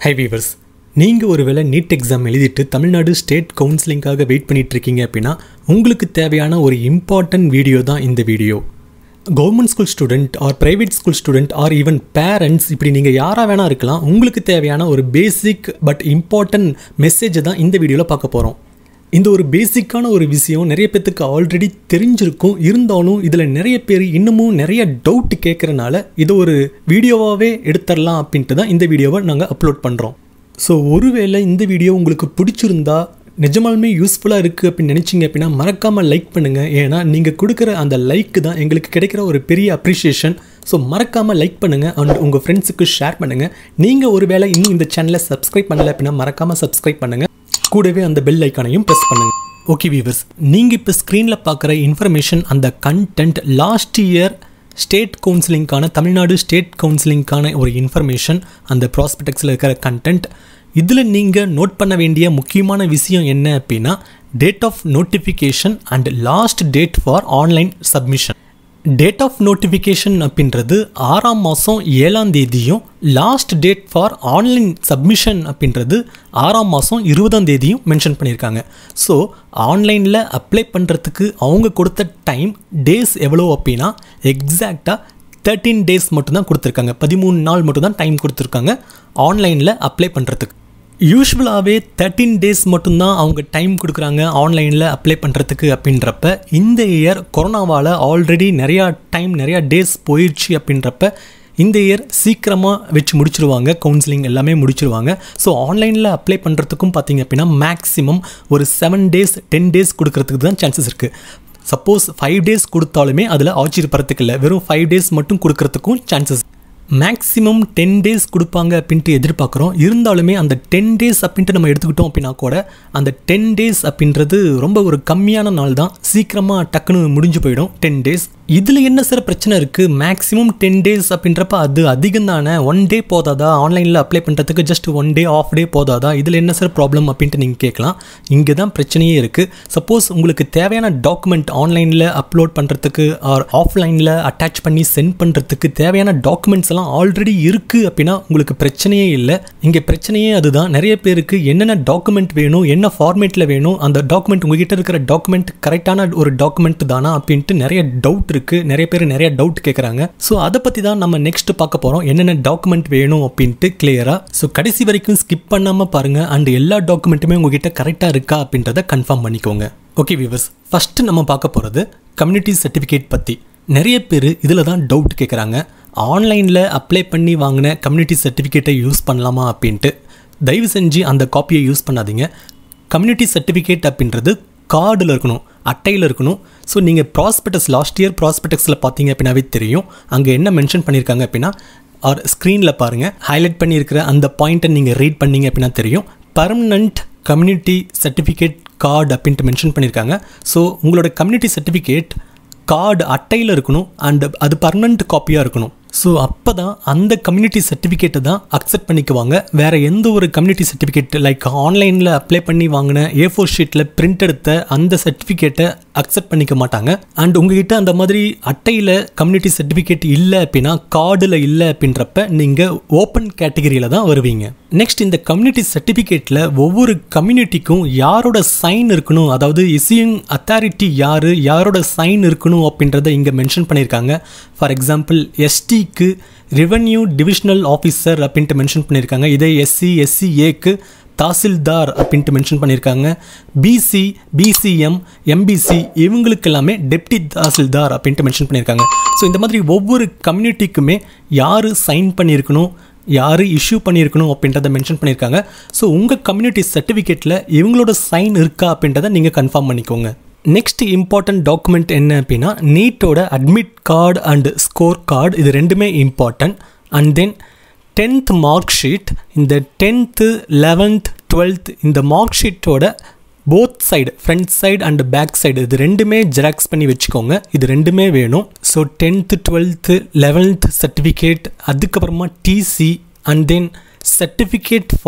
Hi viewers, நீங்கள் ஒருவேளை NEET exam எழுதிட்டு தமிழ்நாடு ஸ்டேட் கவுன்சிலிங்காக வெயிட் பண்ணிட்டு இருக்கீங்க அப்படின்னா உங்களுக்கு தேவையான ஒரு இம்பார்ட்டன்ட் வீடியோ தான் இந்த video. Government school student or private school student or even parents இப்படி நீங்கள் யாராக வேணா இருக்கலாம், உங்களுக்கு தேவையான ஒரு பேசிக் பட் இம்பார்ட்டன்ட் மெசேஜை தான் இந்த வீடியோவில் பார்க்க போகிறோம். இந்த ஒரு பேசிக்கான ஒரு விஷயம் நிறைய பேத்துக்கு ஆல்ரெடி தெரிஞ்சிருக்கும், இருந்தாலும் இதில் நிறைய பேர் இன்னமும் நிறைய டவுட் கேட்குறனால இதை ஒரு வீடியோவாகவே எடுத்துடலாம் அப்படின்ட்டு தான் இந்த வீடியோவை நாங்கள் அப்லோட் பண்ணுறோம். ஸோ ஒருவேளை இந்த வீடியோ உங்களுக்கு பிடிச்சிருந்தா நிஜமாலுமே யூஸ்ஃபுல்லாக இருக்குது அப்படின்னு நினச்சிங்க அப்படின்னா மறக்காமல் லைக் பண்ணுங்கள். ஏன்னா நீங்கள் கொடுக்குற அந்த லைக்கு தான் எங்களுக்கு கிடைக்கிற ஒரு பெரிய அப்ரிஷியேஷன். ஸோ மறக்காமல் லைக் பண்ணுங்கள் அண்ட் உங்கள் ஃப்ரெண்ட்ஸுக்கு ஷேர் பண்ணுங்கள். நீங்கள் ஒருவேளை இன்னும் இந்த சேனலை சப்ஸ்கிரைப் பண்ணலை அப்படின்னா மறக்காமல் சப்ஸ்கிரைப் பண்ணுங்கள். கூடவே அந்த பெல் ஐக்கானையும் ப்ரெஸ் பண்ணுங்கள். ஓகே வியூவர்ஸ், நீங்கள் இப்போ ஸ்க்ரீனில் பார்க்குற இன்ஃபர்மேஷன் அந்த கண்டென்ட் லாஸ்ட் இயர் ஸ்டேட் கவுன்சிலிங்கான தமிழ்நாடு ஸ்டேட் கவுன்சிலிங்கான ஒரு இன்ஃபர்மேஷன், அந்த ப்ராஸ்பெக்ட்ஸில் இருக்கிற கண்டென்ட். இதில் நீங்கள் நோட் பண்ண வேண்டிய முக்கியமான விஷயம் என்ன அப்படின்னா date of notification and last date for online submission. Date of notification அப்படின்றது 6ஆம் மாதம் 7ஆம் தேதியும் last date for online submission அப்படின்றது 6ஆம் மாதம் 20ஆம் தேதியும் மென்ஷன் பண்ணியிருக்காங்க. ஸோ ஆன்லைனில் அப்ளை பண்ணுறதுக்கு அவங்க கொடுத்த டைம் டேஸ் எவ்வளோ அப்படின்னா எக்ஸாக்டாக 13 டேஸ் மட்டும்தான் கொடுத்துருக்காங்க. 13 நாள் மட்டும்தான் டைம் கொடுத்துருக்காங்க ஆன்லைனில் அப்ளை பண்ணுறதுக்கு. யூஸ்வலாகவே 13 டேஸ் மட்டும்தான் அவங்க டைம் கொடுக்குறாங்க ஆன்லைனில் அப்ளை பண்ணுறதுக்கு. அப்படின்றப்ப இந்த இயர் கொரோனாவால் ஆல்ரெடி நிறையா டேஸ் போயிடுச்சு. அப்படின்றப்ப இந்த இயர் சீக்கிரமாக வச்சு முடிச்சிருவாங்க, கவுன்சிலிங் எல்லாமே முடிச்சிருவாங்க. ஸோ ஆன்லைனில் அப்ளை பண்ணுறதுக்கும் பார்த்திங்க அப்படின்னா மேக்ஸிமம் ஒரு 7 டேஸ் 10 டேஸ் கொடுக்கறதுக்கு தான் சான்சஸ் இருக்குது. சப்போஸ் 5 டேஸ் கொடுத்தாலுமே அதில் ஆச்சரியப்படுறதுக்கு இல்லை, வெறும் 5 டேஸ் மட்டும் கொடுக்கறதுக்கும் சான்சஸ். மேக்ஸிமம் 10 டேஸ் கொடுப்பாங்க அப்படின்ட்டு எதிர்பார்க்குறோம். இருந்தாலுமே அந்த 10 டேஸ் அப்படின்ட்டு நம்ம எடுத்துக்கிட்டோம் அப்படின்னா கூட அந்த 10 டேஸ் அப்படின்றது ரொம்ப ஒரு கம்மியான நாள் தான், சீக்கிரமாக டக்குன்னு முடிஞ்சு போயிடும் 10 டேஸ். இதில் என்ன சார் பிரச்சனை இருக்குது? மேக்ஸிமம் 10 டேஸ் அப்படின்றப்ப அது அதிகம் தானே, 1 டே போதாதா ஆன்லைனில் அப்ளை பண்ணுறதுக்கு? ஜஸ்ட் 1 டே ஆஃப் டே போதாதா? இதில் என்ன சார் ப்ராப்ளம் அப்படின்ட்டு நீங்கள் கேட்கலாம். இங்கே தான் பிரச்சனையே இருக்குது. சப்போஸ் உங்களுக்கு தேவையான டாக்குமெண்ட் ஆன்லைனில் அப்லோட் பண்ணுறதுக்கு ஆர் ஆஃப்லைனில் அட்டாச் பண்ணி சென்ட் பண்ணுறதுக்கு தேவையான டாக்குமெண்ட்ஸ் எல்லாம் ஆல்ரெடி இருக்குது அப்படின்னா உங்களுக்கு பிரச்சனையே இல்லை. இங்கே பிரச்சனையே அதுதான். நிறைய பேருக்கு என்னென்ன டாக்குமெண்ட் வேணும், என்ன ஃபார்மேட்டில் வேணும், அந்த டாக்குமெண்ட் உங்ககிட்ட இருக்கிற டாக்குமெண்ட் கரெக்டான ஒரு டாக்குமெண்ட் தானா அப்படின்ட்டு நிறைய டவுட் இருக்குது. நிறைய பேர் நிறைய டவுட் கேட்குறாங்க. ஸோ அதை பற்றி தான் நம்ம நெக்ஸ்ட் பார்க்க போகிறோம், என்னென்ன டாக்குமெண்ட் வேணும் அப்படின்ட்டு கிளியராக. ஸோ கடைசி வரைக்கும் ஸ்கிப் பண்ணாமல் பாருங்கள் அண்ட் எல்லா டாக்குமெண்ட்டுமே உங்ககிட்ட கரெக்டாக இருக்கா அப்படின்றத கன்ஃபார்ம் பண்ணிக்கோங்க. ஓகே வியூவர்ஸ், ஃபஸ்ட்டு நம்ம பார்க்க போகிறது கம்யூனிட்டி சர்டிஃபிகேட் பற்றி. நிறைய பேர் இதில் தான் டவுட் கேட்குறாங்க. ஆன்லைனில் அப்ளை பண்ணி வாங்கின கம்யூனிட்டி சர்டிஃபிகேட்டை யூஸ் பண்ணலாமா அப்படின்ட்டு. தயவு செஞ்சு அந்த காப்பியை யூஸ் பண்ணாதீங்க. கம்யூனிட்டி சர்டிஃபிகேட் அப்படின்றது கார்டில் இருக்கணும், அட்டையில் இருக்கணும். ஸோ நீங்கள் ப்ராஸ்பெக்டஸ் லாஸ்ட் இயர் ப்ராஸ்பெக்டஸில் பார்த்தீங்க அப்படின்னாவே தெரியும், அங்கே என்ன மென்ஷன் பண்ணியிருக்காங்க அப்படின்னா ஆர் ஸ்க்ரீனில் பாருங்கள், ஹைலைட் பண்ணியிருக்கிற அந்த பாயிண்ட்டை நீங்கள் ரீட் பண்ணிங்க அப்படின்னா தெரியும். பர்மனண்ட் கம்யூனிட்டி சர்டிஃபிகேட் கார்டு அப்படின்ட்டு மென்ஷன் பண்ணியிருக்காங்க. ஸோ உங்களோட கம்யூனிட்டி சர்டிஃபிகேட் கார்டு அட்டையில் இருக்கணும் அண்ட் அது பர்மனண்ட் காப்பியாக இருக்கணும். ஸோ அப்போ தான் அந்த கம்யூனிட்டி சர்டிஃபிகேட்டை தான் அக்செப்ட் பண்ணிக்குவாங்க. வேறு எந்த ஒரு கம்யூனிட்டி சர்டிஃபிகேட் லைக் ஆன்லைனில் அப்ளை பண்ணி வாங்கின A4 ஷீட்டில் பிரிண்ட் எடுத்த அந்த சர்டிஃபிகேட்டை அக்செப்ட் பண்ணிக்க மாட்டாங்க. அண்ட் உங்ககிட்ட அந்த மாதிரி அட்டையில் கம்யூனிட்டி சர்டிஃபிகேட் இல்லை அப்படின்னா, கார்டில் இல்லை அப்படின்றப்ப நீங்கள் ஓப்பன் கேட்டகரியில் தான் வருவீங்க. நெக்ஸ்ட், இந்த கம்யூனிட்டி சர்டிஃபிகேட்டில் ஒவ்வொரு கம்யூனிட்டிக்கும் யாரோட சைன் இருக்கணும், அதாவது இஷ்யூயிங் அத்தாரிட்டி யார், யாரோட சைன் இருக்கணும் அப்படின்றத இங்கே மென்ஷன் பண்ணியிருக்காங்க. ஃபார் எக்ஸாம்பிள் எஸ்டிக்கு ரெவென்யூ டிவிஷனல் ஆஃபீஸர் அப்படின்ட்டு மென்ஷன் பண்ணியிருக்காங்க. இதே SC/SCAக்கு தாசில்தார் அப்படின்ட்டு மென்ஷன் பண்ணியிருக்காங்க. BC, BCM, MBC இவங்களுக்கு எல்லாமே டெப்டி தாசில்தார் அப்படின்ட்டு மென்ஷன் பண்ணியிருக்காங்க. ஸோ இந்த மாதிரி ஒவ்வொரு கம்யூனிட்டிக்குமே யார் சைன் பண்ணியிருக்கணும், யார் இஷ்யூ பண்ணியிருக்கணும் அப்படின்றத மென்ஷன் பண்ணியிருக்காங்க. ஸோ உங்கள் கம்யூனிட்டி சர்டிஃபிகேட்டில் இவங்களோட சைன் இருக்கா அப்படின்றத நீங்கள் கன்ஃபார்ம் பண்ணிக்கோங்க. நெக்ஸ்ட் இம்பார்ட்டன்ட் டாக்குமெண்ட் என்ன அப்படின்னா நீட்டோட admit card and score card, இது ரெண்டுமே important. And then 10th mark sheet. இந்த 10th 11th 12th இந்த மார்க் ஷீட்டோட both side, front side and back side, இது ரெண்டுமே ஜெராக்ஸ் பண்ணி வச்சுக்கோங்க. இது ரெண்டுமே வேணும். So 10th 12th 11th certificate, அதுக்கப்புறமா TC and then certificate for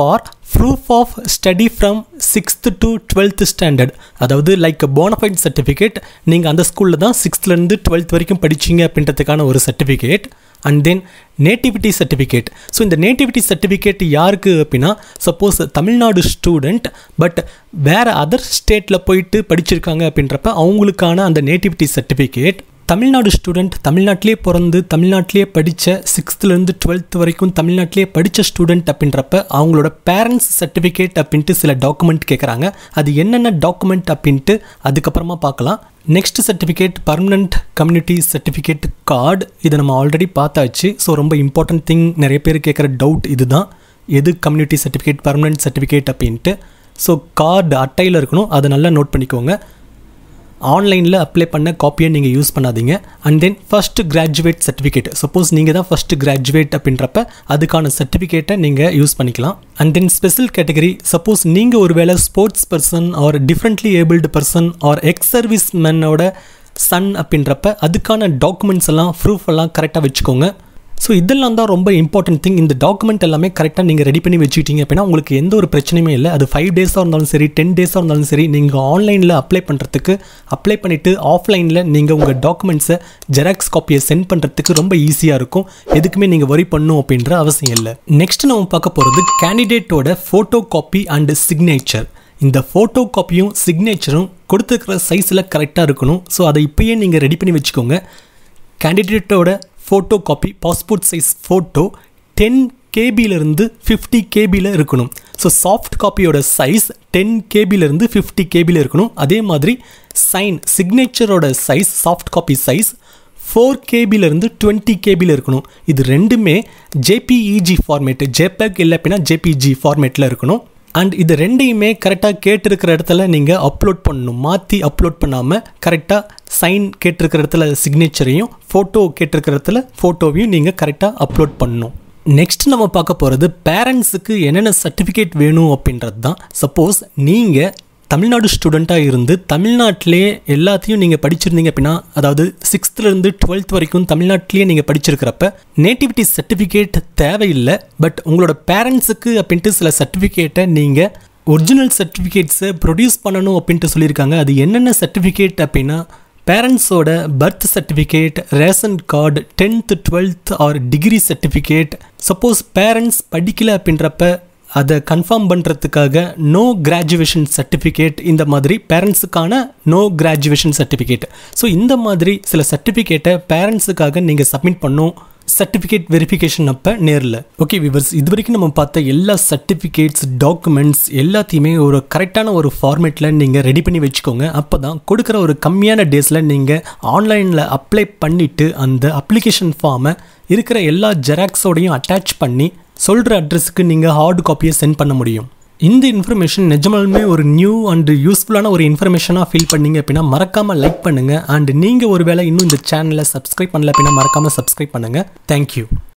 proof of study from 6th to 12th standard, அதாவது லைக் போனஃபைட் சர்டிஃபிகேட், நீங்கள் அந்த ஸ்கூலில் தான் 6th-லேருந்து 12th வரைக்கும் படிச்சிங்க அப்படின்றதுக்கான ஒரு certificate. And then nativity certificate. So இந்த நேட்டிவிட்டி சர்டிஃபிகேட் யாருக்கு அப்படின்னா, சப்போஸ் தமிழ்நாடு ஸ்டூடெண்ட் பட் வேறு அதர் ஸ்டேட்டில் போயிட்டு படிச்சிருக்காங்க அப்படின்றப்ப அவங்களுக்கான அந்த நேட்டிவிட்டி சர்டிஃபிகேட். தமிழ்நாடு ஸ்டூடெண்ட் தமிழ்நாட்டிலே பிறந்து தமிழ்நாட்டிலே படித்த 6th-லேருந்து 12th வரைக்கும் தமிழ்நாட்டிலே படித்த ஸ்டூடெண்ட் அப்படின்றப்ப அவங்களோட பேரண்ட்ஸ் சர்டிஃபிகேட் அப்படின்ட்டு சில டாக்குமெண்ட் கேட்குறாங்க. அது என்னென்ன டாக்குமெண்ட் அப்படின்ட்டு அதுக்கப்புறமா பார்க்கலாம். Next certificate permanent community certificate card. இதை நம்ம ஆல்ரெடி பார்த்தாச்சு. ஸோ ரொம்ப இம்பார்ட்டன்ட் திங், நிறைய பேர் கேட்குற டவுட் இதுதான், எது கம்யூனிட்டி சர்டிஃபிகேட் பர்மனண்ட் சர்டிஃபிகேட் அப்படின்ட்டு. ஸோ கார்டு அட்டையில் இருக்கணும், அதை நல்லா நோட் பண்ணிக்கோங்க. ஆன்லைனில் அப்ளை பண்ண காப்பியை நீங்கள் யூஸ் பண்ணாதீங்க. And then first graduate certificate, suppose நீங்கள் தான் ஃபஸ்ட்டு கிராஜுவேட் அப்படின்றப்ப அதுக்கான சர்டிஃபிகேட்டை நீங்கள் யூஸ் பண்ணிக்கலாம். And then special category, suppose நீங்கள் ஒரு வேளை sports person or differently abled person or ex service மேனோட சன் அப்படின்றப்ப அதுக்கான டாக்குமெண்ட்ஸ் எல்லாம் ப்ரூஃப் எல்லாம் கரெக்டாக வச்சுக்கோங்க. ஸோ இதெல்லாம் தான் ரொம்ப இம்பார்ட்டன்ட் திங். இந்த டாக்குமெண்ட் எல்லாமே கரெக்டாக நீங்கள் ரெடி பண்ணி வச்சுக்கிட்டீங்க அப்படின்னா உங்களுக்கு எந்த ஒரு பிரச்சனையுமே இல்லை. அது 5 டேஸாக இருந்தாலும் சரி, 10 டேஸாக இருந்தாலும் சரி, நீங்கள் ஆன்லைனில் அப்ளை பண்ணுறதுக்கு அப்ளை பண்ணிவிட்டு ஆஃப்லைனில் நீங்கள் உங்கள் டாக்குமெண்ட்ஸை ஜெராக்ஸ் காப்பியை சென்ட் பண்ணுறதுக்கு ரொம்ப ஈஸியாக இருக்கும். எதுக்குமே நீங்கள் வரி பண்ணணும் அப்படின்ற அவசியம் இல்லை. நெக்ஸ்ட் நம்ம பார்க்க போகிறது கேண்டிடேட்டோட ஃபோட்டோ காப்பி அண்ட் சிக்னேச்சர். இந்த ஃபோட்டோ காப்பியும் சிக்னேச்சரும் கொடுத்துருக்கிற சைஸில் கரெக்டாக இருக்கணும். ஸோ அதை இப்போயே நீங்கள் ரெடி பண்ணி வச்சுக்கோங்க. கேண்டிடேட்டோட photo copy passport size photo 10 KB-லேருந்து 50 KB-ல இருக்கணும். ஸோ சாஃப்ட் காப்பியோட சைஸ் 10 KB-லேருந்து 50 KB-ல இருக்கணும். அதே மாதிரி சிக்னேச்சரோட சைஸ் சாஃப்ட் காப்பி சைஸ் 4 KB-லேருந்து 20 KB-ல இருக்கணும். இது ரெண்டுமே JPEG ஃபார்மேட், JPEG இல்லை அப்படின்னா JPG ஃபார்மேட்டில் இருக்கணும். அண்ட் இது ரெண்டையுமே கரெக்டாக கேட்டிருக்கிற இடத்துல நீங்கள் அப்லோட் பண்ணணும். மாற்றி அப்லோட் பண்ணாமல் கரெக்டாக சைன் கேட்டிருக்கிற இடத்துல சிக்னேச்சரையும் ஃபோட்டோ கேட்டிருக்கிற இடத்துல ஃபோட்டோவையும் நீங்கள் கரெக்டாக அப்லோட் பண்ணணும். நெக்ஸ்ட் நம்ம பார்க்க போகிறது பேரண்ட்ஸுக்கு என்னென்ன சர்டிஃபிகேட் வேணும் அப்படின்றது தான். சப்போஸ் நீங்கள் தமிழ்நாடு ஸ்டூடெண்ட்டாக இருந்து தமிழ்நாட்டிலே எல்லாத்தையும் நீங்கள் படிச்சிருந்தீங்க அப்படின்னா, அதாவது 6th-லேருந்து 12th வரைக்கும் தமிழ்நாட்டிலேயே நீங்கள் படிச்சிருக்கிறப்ப நேட்டிவிட்டி சர்டிஃபிகேட் தேவையில்லை. பட் உங்களோட பேரண்ட்ஸுக்கு அப்படின்ட்டு சில சர்டிஃபிகேட்டை நீங்கள் ஒரிஜினல் சர்டிஃபிகேட்ஸை ப்ரொடியூஸ் பண்ணணும் அப்படின்ட்டு சொல்லியிருக்காங்க. அது என்னென்ன சர்டிஃபிகேட் அப்படின்னா, பேரண்ட்ஸோட birth certificate, ration card, 10th 12th or degree certificate. Suppose parents படிக்கலை அப்படின்றப்ப அதை கன்ஃபார்ம் பண்ணுறதுக்காக நோ கிராஜுவேஷன் சர்டிஃபிகேட், இந்த மாதிரி பேரண்ட்ஸுக்கான நோ கிராஜுவேஷன் சர்டிஃபிகேட். ஸோ இந்த மாதிரி சில சர்டிஃபிகேட்டை பேரண்ட்ஸுக்காக நீங்கள் சப்மிட் பண்ணும் சர்டிஃபிகேட் வெரிஃபிகேஷன் அப்போ நேரில். ஓகே விவர்ஸ், இது வரைக்கும் நம்ம பார்த்த எல்லா சர்டிஃபிகேட்ஸ் டாக்குமெண்ட்ஸ் எல்லாத்தையுமே ஒரு கரெக்டான ஒரு ஃபார்மேட்டில் நீங்கள் ரெடி பண்ணி வச்சுக்கோங்க. அப்போ தான் கொடுக்குற ஒரு கம்மியான டேஸில் நீங்கள் ஆன்லைனில் அப்ளை பண்ணிவிட்டு அந்த அப்ளிகேஷன் ஃபார்மை இருக்கிற எல்லா ஜெராக்ஸோடையும் அட்டாச் பண்ணி சொல்கிற அட்ரஸுக்கு நீங்கள் ஹார்டு காப்பியை சென்ட் பண்ண முடியும். இந்த இன்ஃபர்மேஷன் நிஜமாலுமே ஒரு நியூ அண்ட் யூஸ்ஃபுல்லான ஒரு இன்ஃபர்மேஷனாக ஃபீல் பண்ணீங்க அப்படின்னா மறக்காமல் லைக் பண்ணுங்கள். அண்ட் நீங்கள் ஒரு வேளை இன்னும் இந்த சேனலை சப்ஸ்கிரைப் பண்ணல அப்படின்னா மறக்காமல் சப்ஸ்கிரைப் பண்ணுங்கள். தேங்க்யூ.